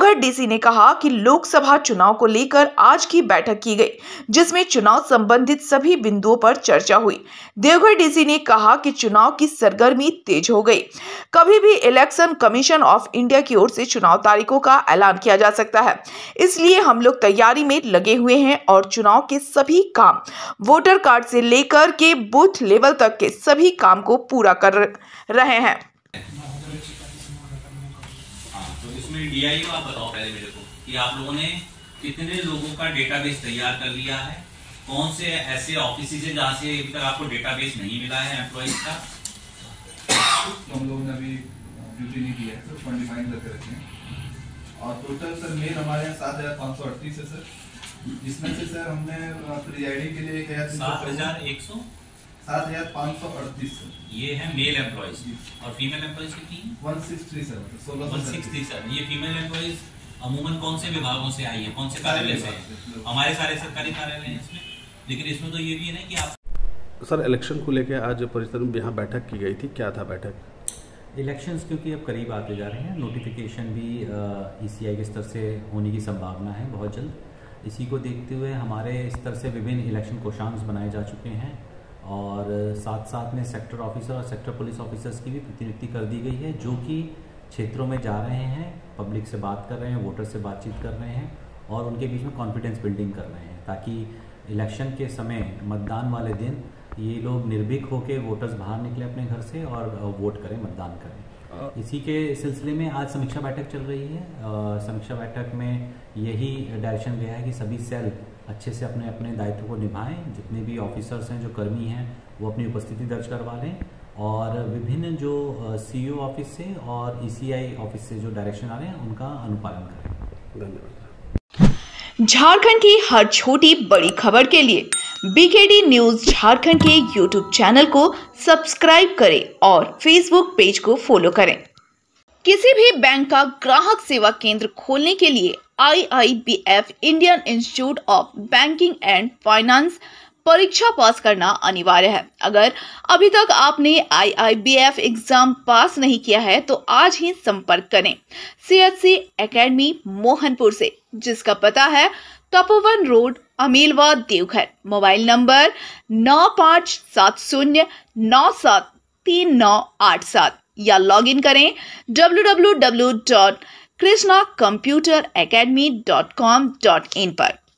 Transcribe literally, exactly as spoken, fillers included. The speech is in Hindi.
देवघर डीसी ने कहा कि लोकसभा चुनाव को लेकर आज की बैठक की गई, जिसमें चुनाव संबंधित सभी बिंदुओं पर चर्चा हुई। देवघर डीसी ने कहा कि चुनाव की सरगर्मी तेज हो गई। कभी भी इलेक्शन कमीशन ऑफ इंडिया की ओर से चुनाव तारीखों का ऐलान किया जा सकता है, इसलिए हम लोग तैयारी में लगे हुए हैं और चुनाव के सभी काम, वोटर कार्ड से लेकर के बूथ लेवल तक के सभी काम को पूरा कर रहे हैं। तो इसमें डीआई आप बताओ पहले मेरे को कि आप लोगों ने कितने लोगों का डेटाबेस तैयार कर लिया है, कौन से ऐसे ऑफिस है जहाँ से अभी तक आपको डेटाबेस नहीं मिला है एम्प्लॉइज का। तो हम लोगों ने अभी ड्यूटी नहीं दी है, तो फंड डिफाइन करके रखे हैं। और टोटल सर मेल हमारे यहाँ सात हजार पाँच सौ अड़तीस है सर, जिसमें से सर हमने प्रीजाइडिंग के लिए एक हजार सात हजार एक सौ सात हजार पाँच सौ अड़तीस सर, ये है मेल एम्प्लॉइज, और फीमेल एम्प्लॉइज कितनी? वन सिक्स थ्री सर, सोलह वन सिक्स थ्री सर। ये फीमेल एम्प्लॉइज अमूमन कौन से विभागों से आई है, कौन से कार्यालय से है? हमारे सारे सरकारी कार्यालय हैं इसमें, लेकिन इसमें तो ये भी है ना कि आप सर इलेक्शन को लेकर आज परिसर में यहाँ बैठक की गई थी, क्या था बैठक? इलेक्शंस क्योंकि अब करीब आते जा रहे हैं, नोटिफिकेशन भी ईसीआई के स्तर से होने की संभावना है बहुत जल्द। इसी को देखते हुए हमारे स्तर से विभिन्न इलेक्शन कोषांश बनाए जा चुके हैं और साथ साथ में सेक्टर ऑफिसर और सेक्टर पुलिस ऑफिसर्स की भी प्रतिनियुक्ति कर दी गई है, जो कि क्षेत्रों में जा रहे हैं, पब्लिक से बात कर रहे हैं, वोटर से बातचीत कर रहे हैं और उनके बीच में कॉन्फिडेंस बिल्डिंग कर रहे हैं, ताकि इलेक्शन के समय मतदान वाले दिन ये लोग निर्भीक होकर वोटर्स बाहर निकले अपने घर से और वोट करें, मतदान करें। इसी के सिलसिले में आज समीक्षा बैठक चल रही है। समीक्षा बैठक में यही डायरेक्शन गया है कि सभी सेल अच्छे से अपने अपने दायित्व को निभाएं, जितने भी ऑफिसर्स हैं, जो कर्मी हैं, वो अपनी उपस्थिति दर्ज करवा लें और विभिन्न जो सीईओ ऑफिस से और ईसीआई ऑफिस से जो डायरेक्शन आ रहे हैं उनका अनुपालन करें। धन्यवाद। झारखंड की हर छोटी बड़ी खबर के लिए बीकेडी न्यूज झारखंड के यूट्यूब चैनल को सब्सक्राइब करें और फेसबुक पेज को फॉलो करें। किसी भी बैंक का ग्राहक सेवा केंद्र खोलने के लिए I I B F Indian Institute of Banking and Finance परीक्षा पास करना अनिवार्य है। अगर अभी तक आपने I I B F exam pass नहीं किया है तो आज ही संपर्क करें C H C academy Mohanpur से, जिसका पता है Tapovan road, Amilwa, Deoghar. Mobile number नौ पाँच सात शून्य नौ सात तीन नौ आठ सात या लॉग इन करें W W W dot Krishna computer academy dot com dot in पर।